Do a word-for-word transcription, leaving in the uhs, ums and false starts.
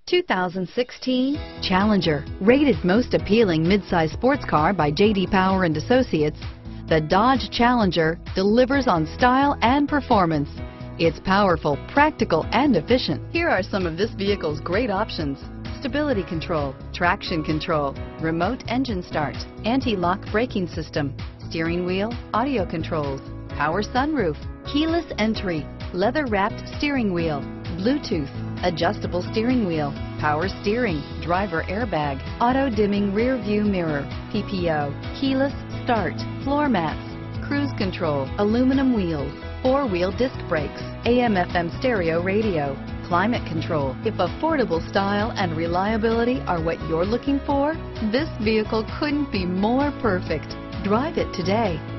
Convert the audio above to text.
two thousand sixteen Challenger. Rated most appealing midsize sports car by J D Power and Associates, the Dodge Challenger delivers on style and performance. It's powerful, practical, and efficient. Here are some of this vehicle's great options: stability control, traction control, remote engine start, anti-lock braking system, steering wheel audio controls, power sunroof, keyless entry, leather-wrapped steering wheel, Bluetooth, adjustable steering wheel, power steering, driver airbag, auto-dimming rear view mirror, P P O, keyless start, floor mats, cruise control, aluminum wheels, four-wheel disc brakes, A M F M stereo radio, climate control. If affordable style and reliability are what you're looking for, this vehicle couldn't be more perfect. Drive it today.